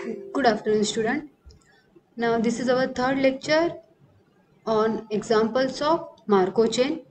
Good afternoon, student. Now, this is our third lecture on examples of Markov chain.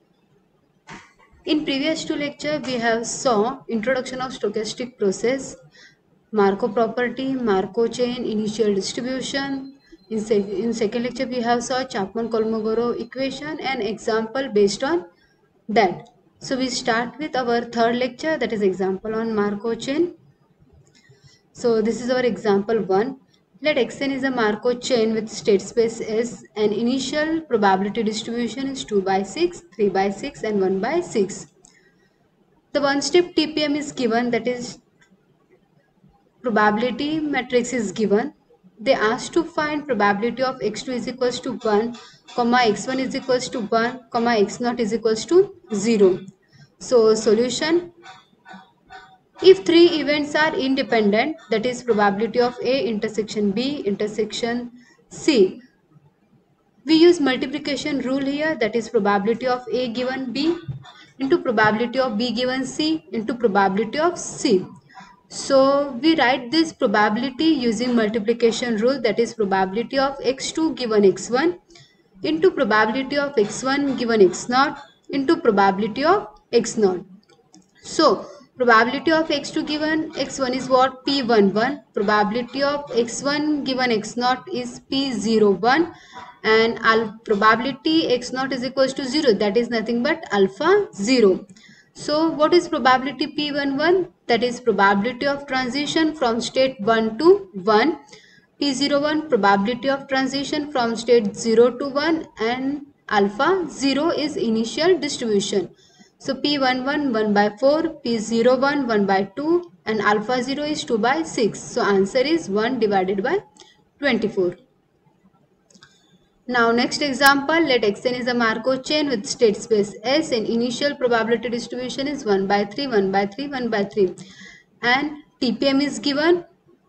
In previous two lectures, we have saw introduction of stochastic process, Markov property, Markov chain, initial distribution. In second lecture, we have saw Chapman-Kolmogorov equation and example based on that. So we start with our third lecture, that is example on Markov chain. So this is our example 1. Let Xn is a Markov chain with state space S and initial probability distribution is 2 by 6, 3 by 6 and 1 by 6. The one step TPM is given, that is probability matrix is given. They asked to find probability of x2 is equals to 1, comma x1 is equals to 1, comma x0 is equals to 0. So solution: if three events are independent, that is probability of A intersection B intersection C, we use multiplication rule here, that is probability of A given B into probability of B given C into probability of C. So we write this probability using multiplication rule, that is probability of x2 given x1 into probability of x1 given x0 into probability of x0. So probability of x2 given x1 is what? P11. Probability of x1 given x0 is P01, and probability x0 is equals to 0, that is nothing but alpha 0. So what is probability P11? That is probability of transition from state 1 to 1. P01 probability of transition from state 0 to 1, and alpha 0 is initial distribution. So P11 1 by 4, P01 1 by 2 and alpha 0 is 2 by 6. So answer is 1 divided by 24. Now next example, let Xn is a Markov chain with state space S and initial probability distribution is 1 by 3, 1 by 3, 1 by 3 and TPM is given.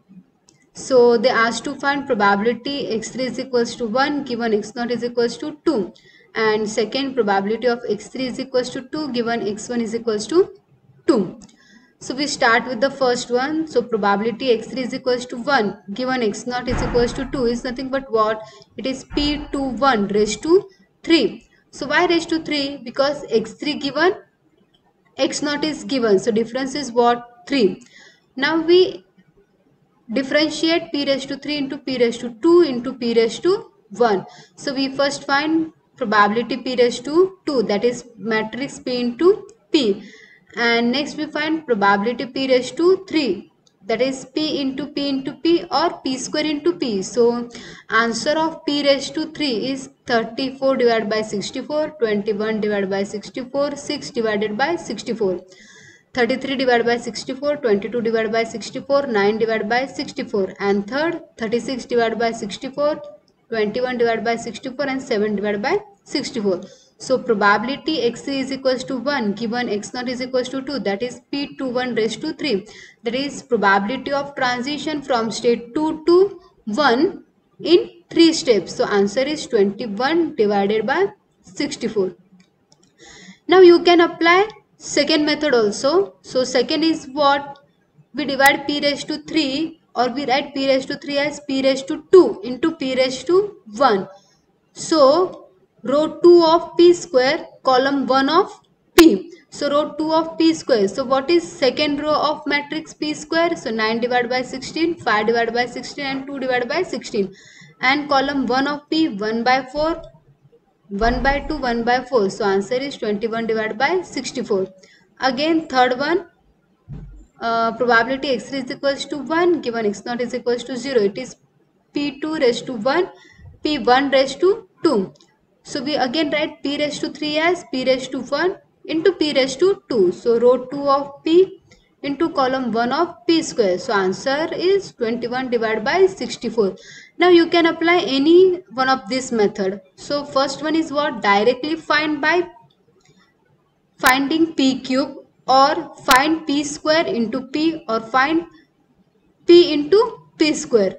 So they asked to find probability x3 is equals to 1 given x0 is equals to 2, and second probability of x3 is equals to 2 given x1 is equals to 2. So we start with the first one. So probability x3 is equals to 1 given x0 is equals to 2 is nothing but what? It is P21 raised to 3. So why raised to 3? Because x3 given, x0 is given. So difference is what? 3. Now we differentiate p raised to 3 into p raised to 2 into p raised to 1. So we first find probability p raised to 2, that is matrix p into p, and next we find probability p raised to 3, that is p into p or p square into p. So answer of p raised to 3 is 34 divided by 64, 21 divided by 64, 6 divided by 64. 33 divided by 64, 22 divided by 64, 9 divided by 64, and third 36 divided by 64, 21 divided by 64 and 7 divided by 64. So probability x3 is equals to 1 given x0 is equals to 2, that is P21 raised to 3, that is probability of transition from state 2 to 1 in 3 steps. So answer is 21 divided by 64. Now you can apply second method also. So second is what? We divide p raised to 3, or we write p raised to 3 as p raised to 2 into p raised to 1. So row 2 of p square, column 1 of p. So row 2 of p square. So what is second row of matrix p square? So 9 divided by 16, 5 divided by 16 and 2 divided by 16. And column 1 of p, 1 by 4, 1 by 2, 1 by 4. So answer is 21 divided by 64. Again third one, probability x3 is equals to 1 given x0 is equals to 0. It is p2 raised to 1, p1 raised to 2. So we again write p raised to 3 as p raised to 1 into p raised to 2. So row 2 of p into column 1 of p square. So answer is 21 divided by 64. Now you can apply any one of this method. So first one is what? Directly find by finding p cube, or find p square into p, or find p into p square.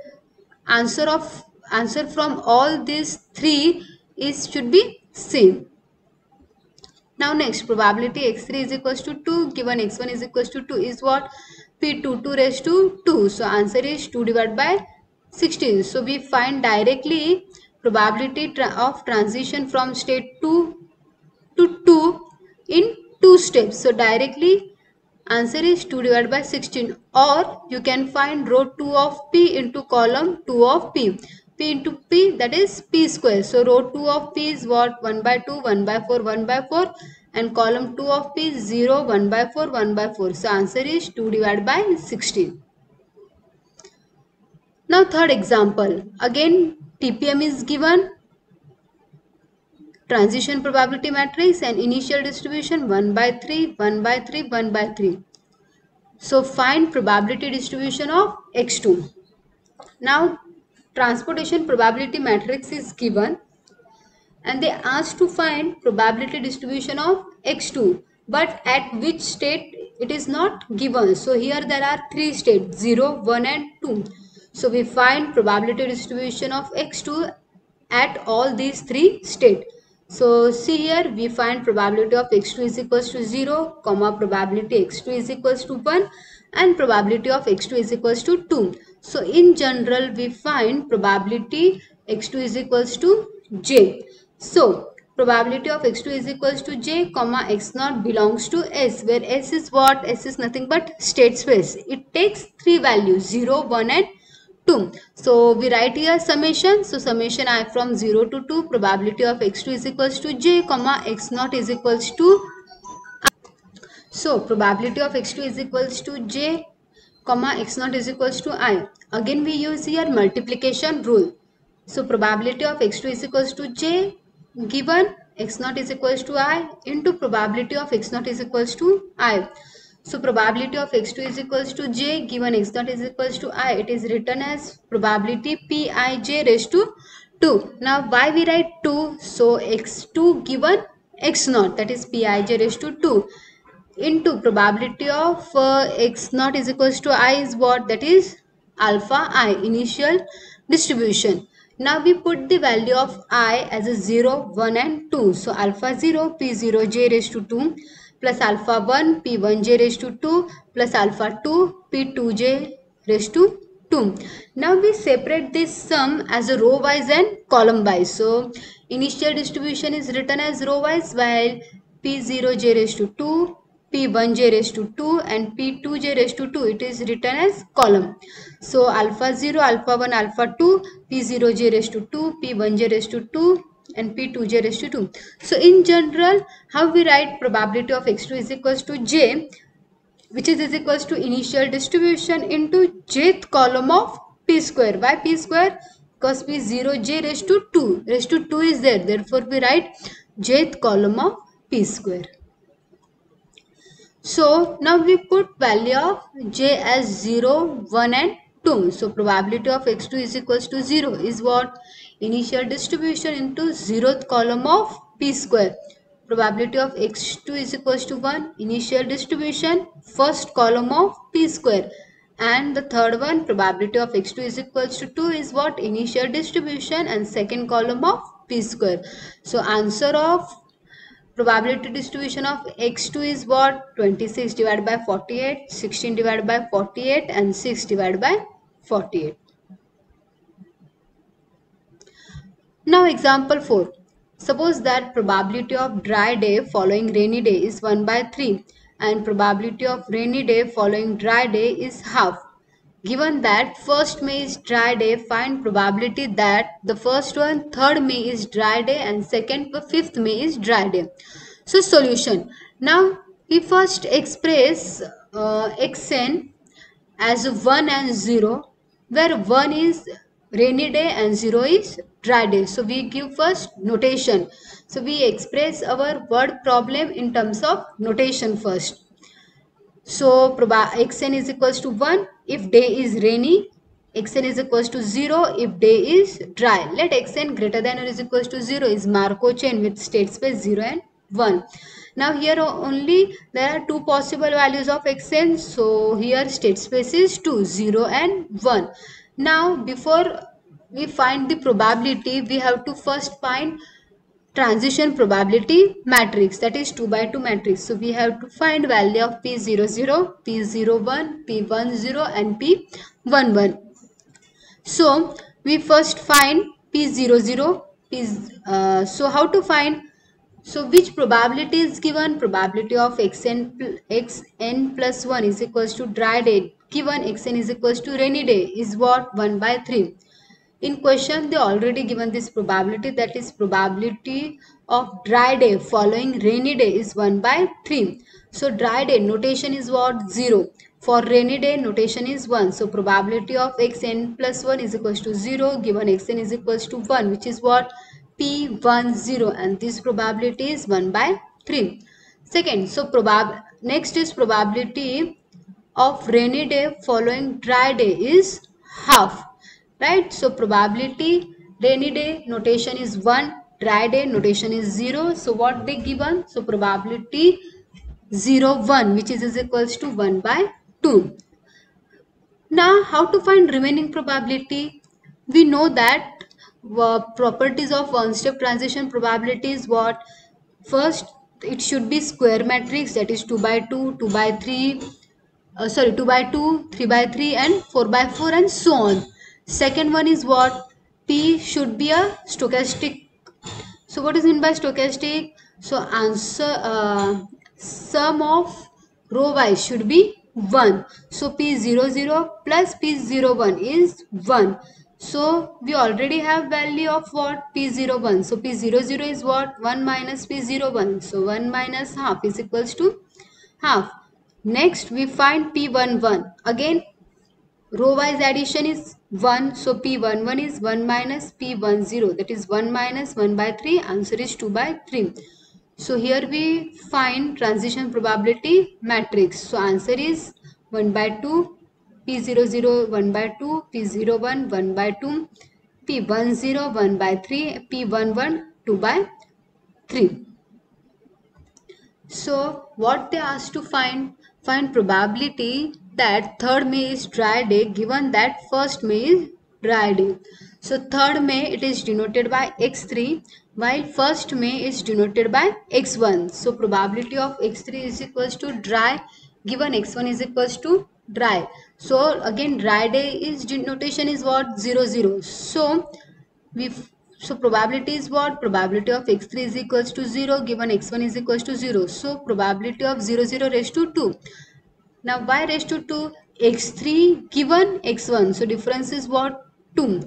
Answer from all these three should be same. Now next, probability x3 is equals to 2 given x1 is equals to 2 is what? P2 raised to 2. So answer is 2 divided by 16. So we find directly probability of transition from state 2 to 2 in 2 steps. So directly answer is 2 divided by 16, or you can find row 2 of P into column 2 of P. P into P, that is P square. So row 2 of P is what? 1 by 2, 1 by 4, 1 by 4, and column 2 of P is 0, 1 by 4, 1 by 4. So answer is 2 divided by 16. Now third example. Again TPM is given, transition probability matrix and initial distribution 1 by 3, 1 by 3, 1 by 3. So find probability distribution of x2. Now transportation probability matrix is given and they asked to find probability distribution of x2, but at which state it is not given. So here there are three states, 0, 1 and 2. So we find probability distribution of x2 at all these three states. So see here we find probability of x2 is equals to 0, comma probability x2 is equals to 1 and probability of x2 is equals to 2. So in general we find probability x2 is equals to j. So probability of x2 is equals to j, comma x0 belongs to s, where s is what? S is nothing but state space. It takes three values, 0, 1 and 2. So we write here summation. So summation I from 0 to 2, probability of x2 is equals to j, comma x0 is equals to. So probability of x2 is equals to j, comma x0 is equals to I. Again we use here multiplication rule. So probability of x2 is equals to j given x0 is equals to I into probability of x0 is equals to I. So probability of x2 is equals to j given x0 is equals to I. It is written as probability Pij raised to 2. Now why we write 2? So x2 given x0, that is Pij raised to 2, into probability of x0 is equals to I is what? That is alpha I, initial distribution. Now we put the value of I as a 0, 1 and 2. So alpha 0 P0j raised to 2 plus alpha 1 P1j raised to 2 plus alpha 2 P2j raised to 2. Now we separate this sum as a row wise and column wise. So initial distribution is written as row wise, while P0j raised to 2, P1j raised to 2 and P2j raised to 2, it is written as column. So alpha 0, alpha 1, alpha 2, P0j raised to 2, P1j raised to 2 and P2j raised to 2. So in general, how we write probability of x2 is equals to j, which is equals to initial distribution into jth column of p square. Why p square? Because P0j raised to 2. Raised to 2 is there. Therefore, we write jth column of p square. So now we put value of j as 0, 1 and 2. So probability of x2 is equals to 0 is what? Initial distribution into 0th column of p square. Probability of x2 is equals to 1. Initial distribution, first column of p square. And the third one, probability of x2 is equals to 2 is what? Initial distribution and second column of p square. So answer of probability distribution of x2 is what? 26 divided by 48, 16 divided by 48 and 6 divided by 48. Now example 4. Suppose that probability of dry day following rainy day is 1 by 3 and probability of rainy day following dry day is half. Given that 1st May is dry day, find probability that the first one 3rd May is dry day and 5th May is dry day. So solution. Now we first express xn as 1 and 0, where 1 is rainy day and 0 is dry day. So we give first notation. So we express our word problem in terms of notation first. So xn is equals to 1 if day is rainy, xn is equals to 0 if day is dry. Let xn greater than or is equals to 0 is Markov chain with state space 0 and 1. Now here only there are two possible values of xn. So here state space is 2, 0 and 1. Now before we find the probability, we have to first find transition probability matrix, that is 2 by 2 matrix. So we have to find value of P00, P01, P10 and P11. So we first find P00. So how to find? So which probability is given? Probability of xn plus 1 is equals to dry day given xn is equals to rainy day is what? 1 by 3. In question they already given this probability, that is probability of dry day following rainy day is 1 by 3. So dry day notation is what? 0. For rainy day notation is 1. So probability of xn plus 1 is equals to 0 given xn is equals to 1, which is what? P10, and this probability is 1 by 3. Second, so next is probability of rainy day following dry day is half, right? So probability rainy day notation is 1, dry day notation is 0. So what they given? So probability 0 1, which is equals to 1 by 2. Now how to find remaining probability? We know that properties of one step transition probability is what? First, it should be square matrix, that is 2 by 2, 2 by 3, 2 by 2, 3 by 3 and 4 by 4 and so on. Second one is what? P should be a stochastic. So what is meant by stochastic? So answer sum of row wise should be 1. So P00 plus P01 is 1. So we already have value of what? P01. So P00 is what? 1 minus P01. So 1 minus half is equals to half. Next we find P11. Again row wise addition is 1. So P11 is 1 minus P10. That is 1 minus 1 by 3. Answer is 2 by 3. So here we find transition probability matrix. So answer is 1 by 2, P00 1 by 2, P01 1 by 2, P10 1 by 3, P11 2 by 3. So what they asked to find probability that 3rd May is dry day given that 1st May is dry day. So 3rd May it is denoted by x3 while 1st May is denoted by x1. So probability of x3 is equals to dry given x1 is equals to dry. So again dry day is denotation is what? 0 0. So probability is what? Probability of x3 is equals to 0 given x1 is equals to 0. So probability of 0 0 raised to 2. Now y raised to 2? X3 given x1. So difference is what? 2.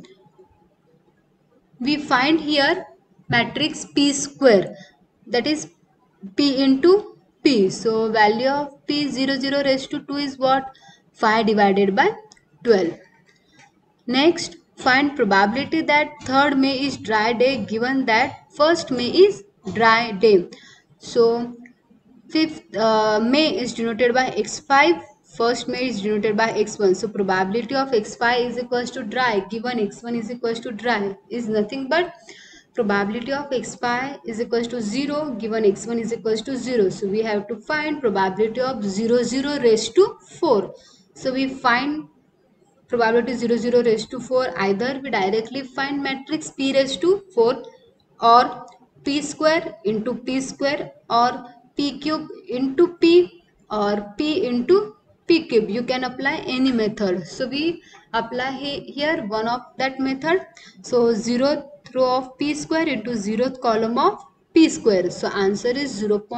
We find here matrix P square, that is P into P. So value of P00 raised to 2 is what? 5 divided by 12. Next, find probability that 3rd May is dry day given that 1st May is dry day. So 5th May is denoted by x5, 1st May is denoted by x1. So probability of x5 is equals to dry given x1 is equals to dry is nothing but probability of x5 is equals to 0 given x1 is equals to 0. So we have to find probability of 0 0 raised to 4. So we find probability 0 0 raised to 4. Either we directly find matrix P raised to 4 or P square into P square or P cube into P or P into P cube. You can apply any method. So we apply here one of that method. So 0th row of P square into 0th column of P square. So answer is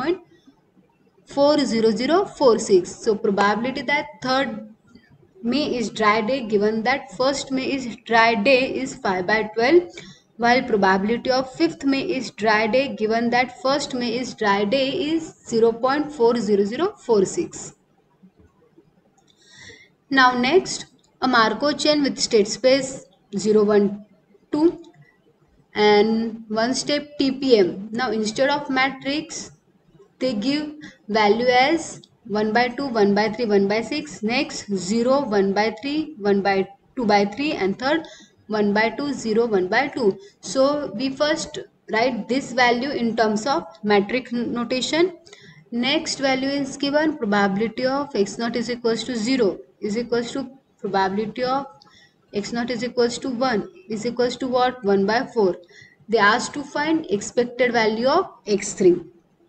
0.40046. So probability that 3rd May is dry day given that 1st May is dry day is 5 by 12 while probability of 5th May is dry day given that 1st May is dry day is 0.40046. Now next, a Markov chain with state space 0 1 2 and one step TPM. Now instead of matrix they give value as 1 by 2, 1 by 3, 1 by 6. Next 0, 1 by 3, 1 by 2 by 3 and third 1 by 2, 0, 1 by 2. So we first write this value in terms of matrix notation. Next value is given probability of x naught is equals to 0 is equals to probability of x naught is equals to 1 is equals to what? 1 by 4. they asked to find expected value of x3.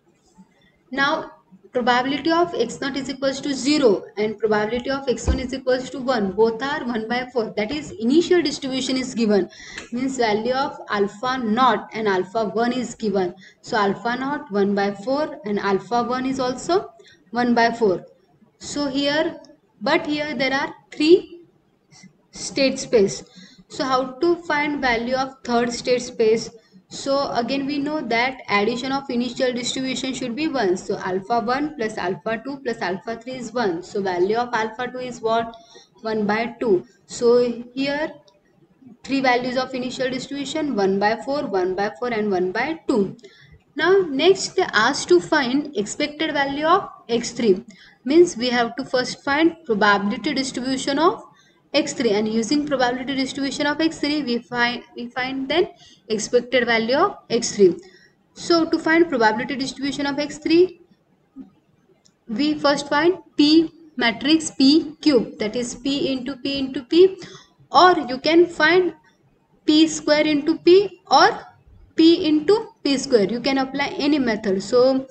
Now probability of x0 is equals to 0 and probability of x1 is equals to 1. Both are 1 by 4. That is initial distribution is given. Means value of alpha naught and alpha 1 is given. So alpha naught 1 by 4 and alpha 1 is also 1 by 4. So here, but here there are 3 state space. So how to find value of third state space? So again we know that addition of initial distribution should be 1. So alpha 1 plus alpha 2 plus alpha 3 is 1. So value of alpha 2 is what? 1 by 2. So here 3 values of initial distribution, 1 by 4, 1 by 4 and 1 by 2. Now next they asked to find expected value of x3. Means we have to first find probability distribution of x3 and using probability distribution of x3 we find then expected value of x3. So to find probability distribution of x3 we first find P matrix P cube, that is P into P into P, or you can find P square into P or P into P square. You can apply any method. So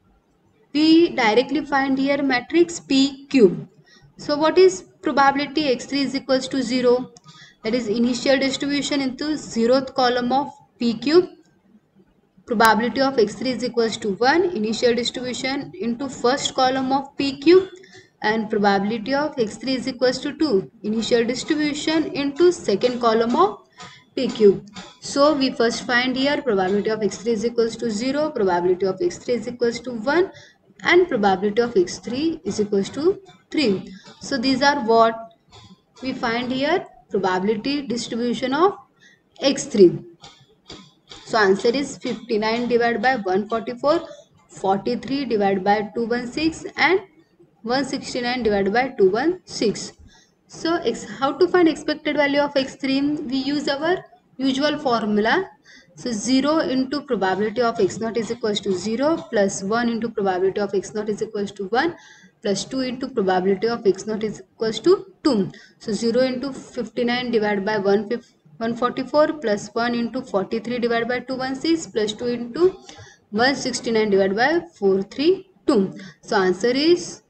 we directly find here matrix P cube. So what is probability x3 is equals to 0? That is initial distribution into 0th column of P cube. Probability of x3 is equals to 1, initial distribution into first column of P cube, and probability of x3 is equals to 2, initial distribution into second column of P cube. So we first find here probability of x3 is equals to 0, probability of x3 is equals to 1 and probability of x3 is equals to 3. So these are what we find here, probability distribution of x3. So answer is 59 divided by 144, 43 divided by 216 and 169 divided by 216. So how to find expected value of x3? We use our usual formula. So 0 into probability of x0 is equals to 0 plus 1 into probability of x0 is equals to 1 plus 2 into probability of x0 is equals to 2. So 0 into 59 divided by 144 plus 1 into 43 divided by 216 plus 2 into 169 divided by 432. So answer is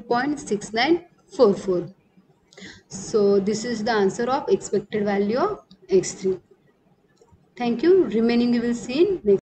2.6944. So this is the answer of expected value of x3. Thank you. Remaining we will see in next.